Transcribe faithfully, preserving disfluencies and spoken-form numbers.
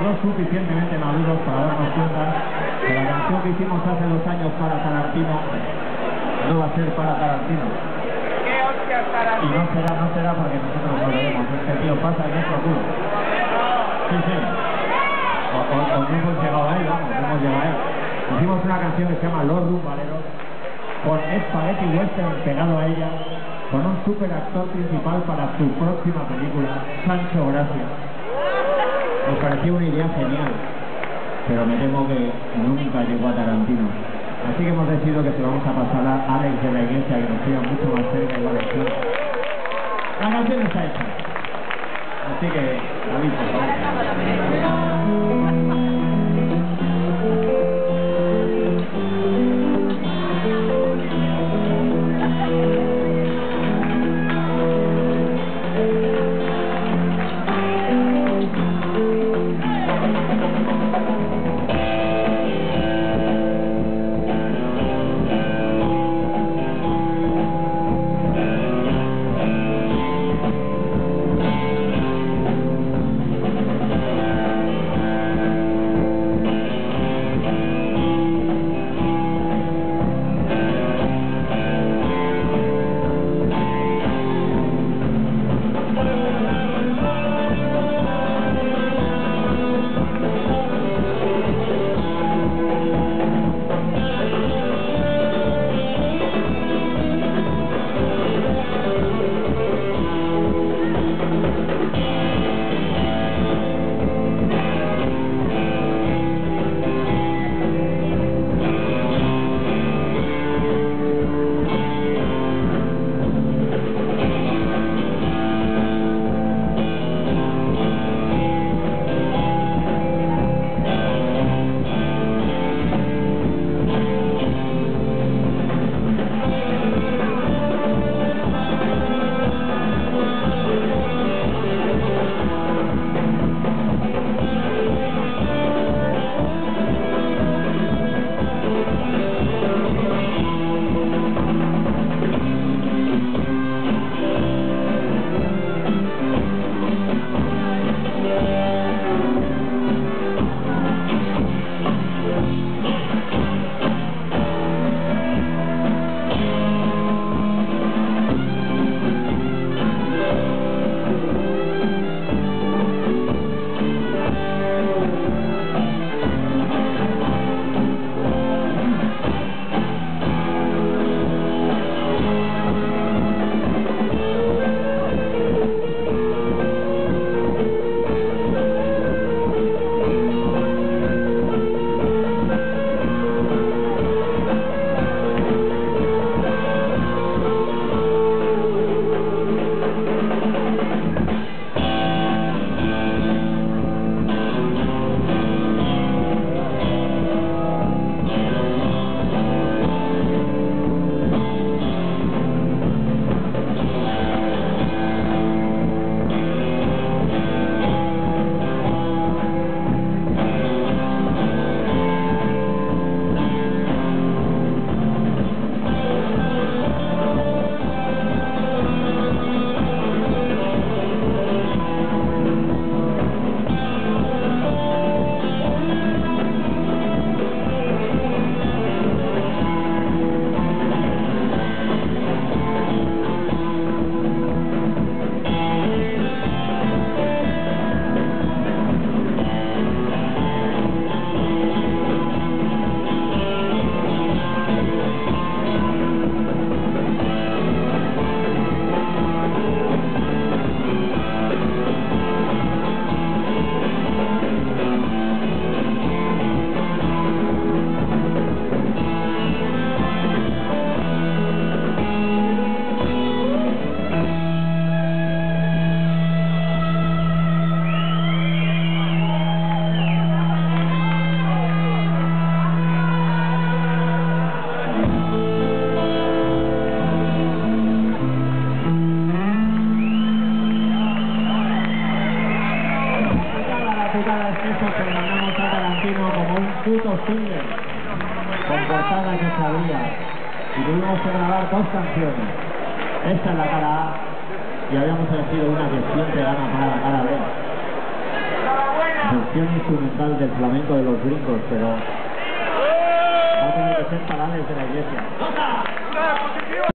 no suficientemente maduros para darnos cuenta que la canción que hicimos hace dos años para Tarantino no va a ser para Tarantino. ¿Qué hostia Tarantino? Y no será, no será porque nosotros no lo vemos. Este tío pasa en nuestro culo. Sí, sí. O, o, o no hemos llegado a él, vamos, no hemos llegado a él. Hicimos una canción que se llama Los Rumbaleros, con Spaghetti Western pegado a ella, con un super actor principal para su próxima película, Sancho Gracia. Nos pareció una idea genial, pero me temo que nunca llegó a Tarantino. Así que hemos decidido que se lo vamos a pasar a Alex de la Iglesia, que nos queda mucho más cerca de la lección. La canción está hecha. Así que, David, por favor. puto single con portada que sabía y tuvimos que grabar dos canciones. Esta es la cara A y habíamos elegido una que siempre gana para la cara B. versión instrumental del flamenco de los gringos, pero va a tener que ser parales de la iglesia.